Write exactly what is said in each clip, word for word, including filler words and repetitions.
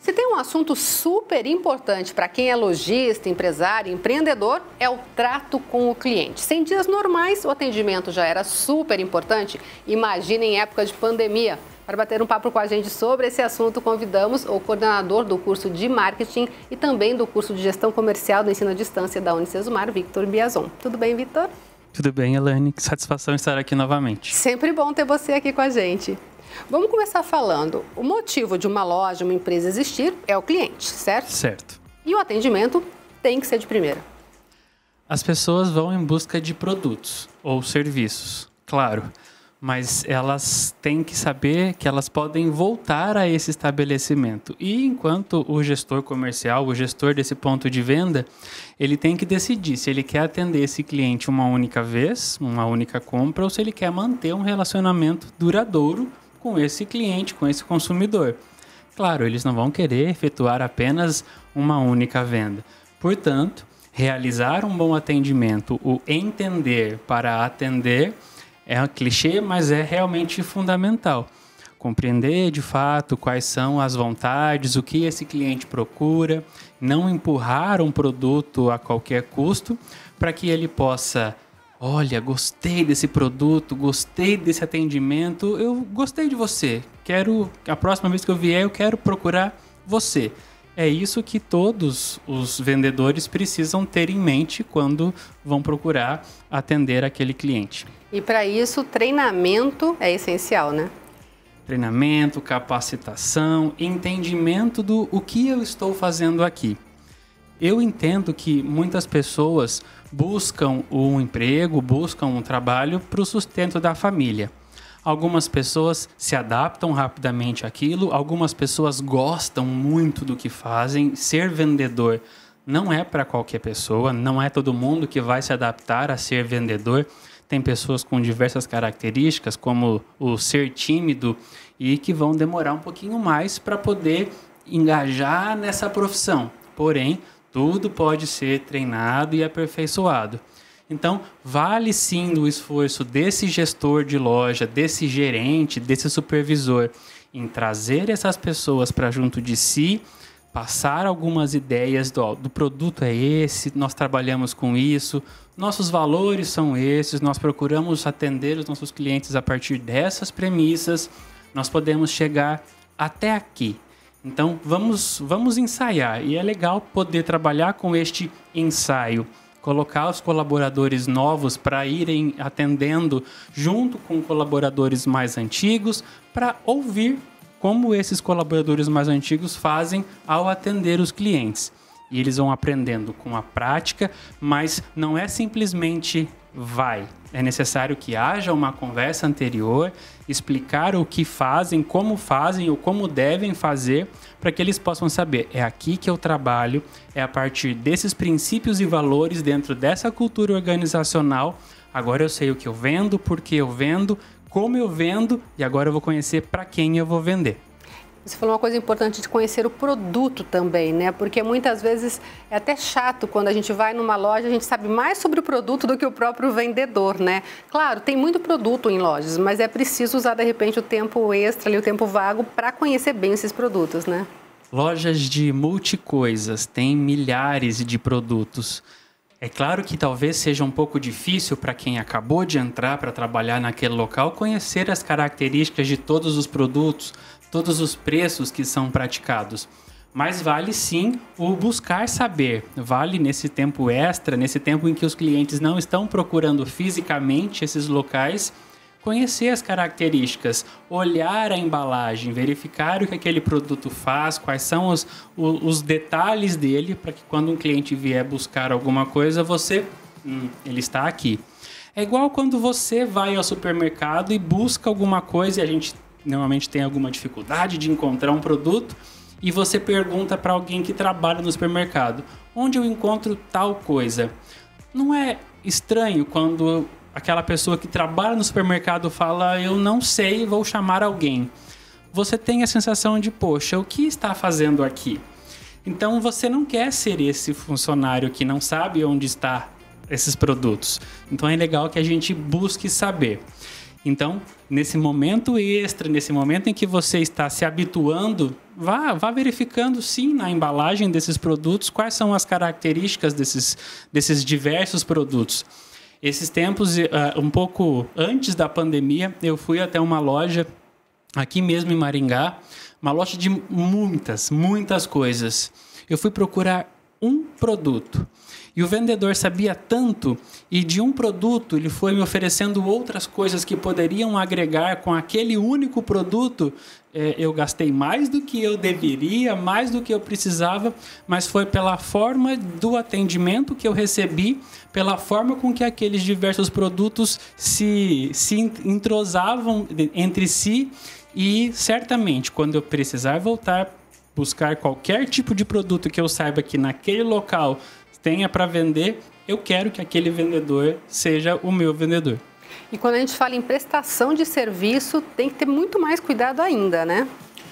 Se tem um assunto super importante para quem é lojista, empresário, empreendedor, é o trato com o cliente. Sem dias normais, o atendimento já era super importante. Imagina em época de pandemia. Para bater um papo com a gente sobre esse assunto, convidamos o coordenador do curso de marketing e também do curso de gestão comercial do ensino à distância da Unicesumar, Victor Biazon. Tudo bem, Victor? Tudo bem, Elaine. Que satisfação estar aqui novamente. Sempre bom ter você aqui com a gente. Vamos começar falando. O motivo de uma loja, uma empresa existir é o cliente, certo? Certo. E o atendimento tem que ser de primeira. As pessoas vão em busca de produtos ou serviços, claro. Mas elas têm que saber que elas podem voltar a esse estabelecimento. E enquanto o gestor comercial, o gestor desse ponto de venda, ele tem que decidir se ele quer atender esse cliente uma única vez, uma única compra, ou se ele quer manter um relacionamento duradouro com esse cliente, com esse consumidor. Claro, eles não vão querer efetuar apenas uma única venda. Portanto, realizar um bom atendimento, o entender para atender, é um clichê, mas é realmente fundamental. Compreender de fato quais são as vontades, o que esse cliente procura, não empurrar um produto a qualquer custo, para que ele possa, olha, gostei desse produto, gostei desse atendimento, eu gostei de você, quero, a próxima vez que eu vier eu quero procurar você. É isso que todos os vendedores precisam ter em mente quando vão procurar atender aquele cliente. E para isso, treinamento é essencial, né? Treinamento, capacitação, entendimento do o que eu estou fazendo aqui. Eu entendo que muitas pessoas buscam um emprego, buscam um trabalho para o sustento da família. Algumas pessoas se adaptam rapidamente àquilo, algumas pessoas gostam muito do que fazem. Ser vendedor não é para qualquer pessoa, não é todo mundo que vai se adaptar a ser vendedor. Tem pessoas com diversas características, como o ser tímido, e que vão demorar um pouquinho mais para poder engajar nessa profissão. Porém, tudo pode ser treinado e aperfeiçoado. Então, vale sim o esforço desse gestor de loja, desse gerente, desse supervisor, em trazer essas pessoas para junto de si, passar algumas ideias do, do produto é esse, nós trabalhamos com isso, nossos valores são esses, nós procuramos atender os nossos clientes a partir dessas premissas, nós podemos chegar até aqui. Então, vamos, vamos ensaiar, e é legal poder trabalhar com este ensaio, colocar os colaboradores novos para irem atendendo junto com colaboradores mais antigos, para ouvir como esses colaboradores mais antigos fazem ao atender os clientes. E eles vão aprendendo com a prática, mas não é simplesmente vai. É necessário que haja uma conversa anterior, explicar o que fazem, como fazem ou como devem fazer, para que eles possam saber, é aqui que eu trabalho, é a partir desses princípios e valores dentro dessa cultura organizacional, agora eu sei o que eu vendo, por que eu vendo, como eu vendo, e agora eu vou conhecer para quem eu vou vender. Você falou uma coisa importante de conhecer o produto também, né? Porque muitas vezes é até chato quando a gente vai numa loja, a gente sabe mais sobre o produto do que o próprio vendedor, né? Claro, tem muito produto em lojas, mas é preciso usar, de repente, o tempo extra, ali, o tempo vago, para conhecer bem esses produtos, né? Lojas de multicoisas têm milhares de produtos. É claro que talvez seja um pouco difícil para quem acabou de entrar para trabalhar naquele local conhecer as características de todos os produtos, todos os preços que são praticados. Mas vale sim o buscar saber, vale nesse tempo extra, nesse tempo em que os clientes não estão procurando fisicamente esses locais, conhecer as características, olhar a embalagem, verificar o que aquele produto faz, quais são os, os, os detalhes dele, para que quando um cliente vier buscar alguma coisa, você, hum, ele está aqui. É igual quando você vai ao supermercado e busca alguma coisa, e a gente normalmente tem alguma dificuldade de encontrar um produto, e você pergunta para alguém que trabalha no supermercado, onde eu encontro tal coisa? Não é estranho quando aquela pessoa que trabalha no supermercado fala, eu não sei, vou chamar alguém. Você tem a sensação de, poxa, o que está fazendo aqui? Então você não quer ser esse funcionário que não sabe onde está esses produtos. Então é legal que a gente busque saber. Então, nesse momento extra, nesse momento em que você está se habituando, vá, vá verificando, sim, na embalagem desses produtos, quais são as características desses, desses diversos produtos. Esses tempos, um pouco antes da pandemia, eu fui até uma loja aqui mesmo em Maringá, uma loja de muitas, muitas coisas. Eu fui procurar um produto. E o vendedor sabia tanto, e de um produto ele foi me oferecendo outras coisas que poderiam agregar com aquele único produto. É, eu gastei mais do que eu deveria, mais do que eu precisava, mas foi pela forma do atendimento que eu recebi, pela forma com que aqueles diversos produtos se, se entrosavam entre si, e certamente quando eu precisar voltar, buscar qualquer tipo de produto que eu saiba que naquele local tenha para vender, eu quero que aquele vendedor seja o meu vendedor. E quando a gente fala em prestação de serviço, tem que ter muito mais cuidado ainda, né?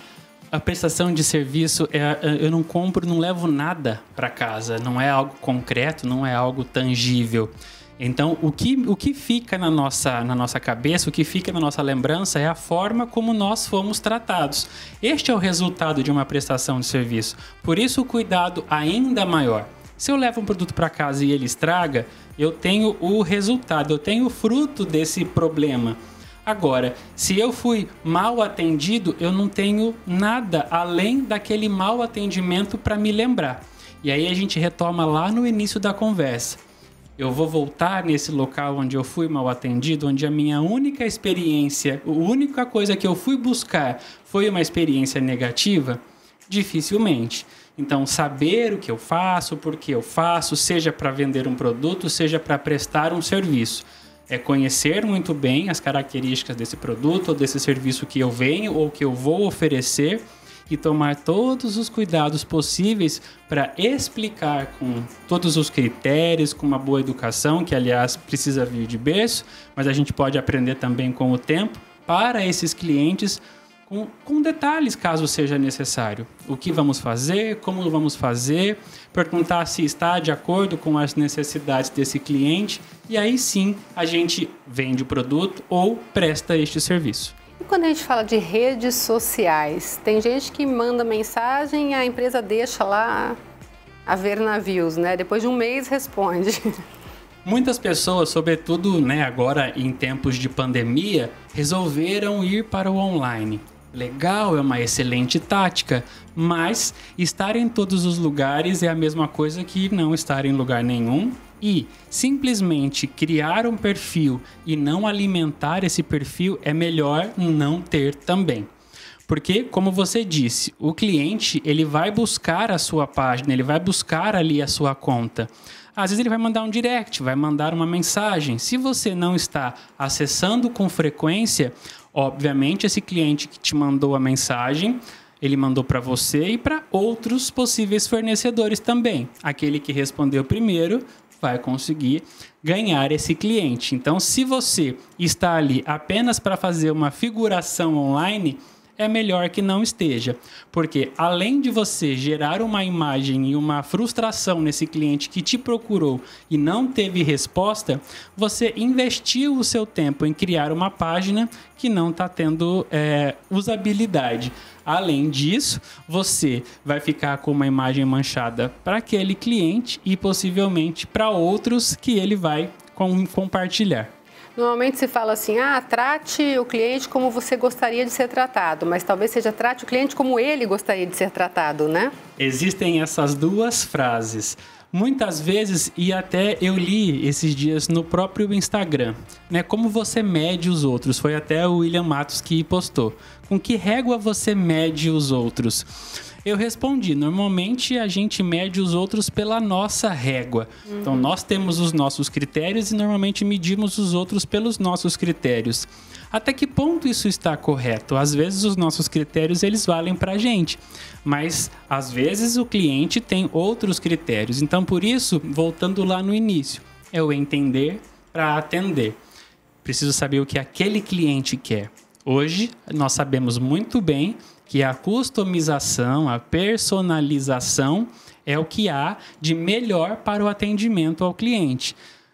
A prestação de serviço, é, eu não compro, não levo nada para casa, não é algo concreto, não é algo tangível. Então, o que, o que fica na nossa, na nossa cabeça, o que fica na nossa lembrança é a forma como nós fomos tratados. Este é o resultado de uma prestação de serviço. Por isso, o cuidado ainda maior. Se eu levo um produto para casa e ele estraga, eu tenho o resultado, eu tenho o fruto desse problema. Agora, se eu fui mal atendido, eu não tenho nada além daquele mal atendimento para me lembrar. E aí a gente retoma lá no início da conversa. Eu vou voltar nesse local onde eu fui mal atendido, onde a minha única experiência, a única coisa que eu fui buscar foi uma experiência negativa? Dificilmente. Então, saber o que eu faço, por que eu faço, seja para vender um produto, seja para prestar um serviço. É conhecer muito bem as características desse produto ou desse serviço que eu venho ou que eu vou oferecer e tomar todos os cuidados possíveis para explicar com todos os critérios, com uma boa educação, que aliás precisa vir de berço, mas a gente pode aprender também com o tempo, para esses clientes, com, com detalhes, caso seja necessário. O que vamos fazer, como vamos fazer, perguntar se está de acordo com as necessidades desse cliente, e aí sim a gente vende o produto ou presta este serviço. E quando a gente fala de redes sociais, tem gente que manda mensagem e a empresa deixa lá a ver navios, né? Depois de um mês responde. Muitas pessoas, sobretudo, né, agora em tempos de pandemia, resolveram ir para o online. Legal, é uma excelente tática, mas estar em todos os lugares é a mesma coisa que não estar em lugar nenhum. E simplesmente criar um perfil e não alimentar esse perfil é melhor não ter também. Porque, como você disse, o cliente ele vai buscar a sua página, ele vai buscar ali a sua conta. Às vezes ele vai mandar um direct, vai mandar uma mensagem. Se você não está acessando com frequência, obviamente esse cliente que te mandou a mensagem, ele mandou para você e para outros possíveis fornecedores também. Aquele que respondeu primeiro vai conseguir ganhar esse cliente. Então, se você está ali apenas para fazer uma figuração online, é melhor que não esteja. Porque além de você gerar uma imagem e uma frustração nesse cliente que te procurou e não teve resposta, você investiu o seu tempo em criar uma página que não está tendo é, usabilidade. Além disso, você vai ficar com uma imagem manchada para aquele cliente e possivelmente para outros que ele vai com, compartilhar. Normalmente se fala assim, ah, trate o cliente como você gostaria de ser tratado, mas talvez seja trate o cliente como ele gostaria de ser tratado, né? Existem essas duas frases. Muitas vezes, e até eu li esses dias no próprio Instagram, né? Como você mede os outros? Foi até o William Matos que postou. Com que régua você mede os outros? Eu respondi, normalmente a gente mede os outros pela nossa régua. Uhum. Então, nós temos os nossos critérios e normalmente medimos os outros pelos nossos critérios. Até que ponto isso está correto? Às vezes os nossos critérios eles valem para a gente, mas às vezes o cliente tem outros critérios. Então, por isso, voltando lá no início, é o entender para atender. Preciso saber o que aquele cliente quer. Hoje, nós sabemos muito bem que a customização, a personalização é o que há de melhor para o atendimento ao cliente.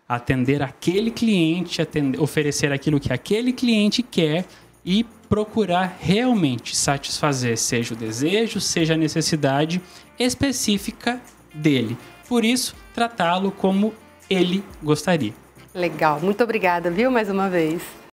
atender aquele cliente, atender, oferecer aquilo que aquele cliente quer e procurar realmente satisfazer, seja o desejo, seja a necessidade específica dele. Por isso, tratá-lo como ele gostaria. Legal, muito obrigada, viu, mais uma vez.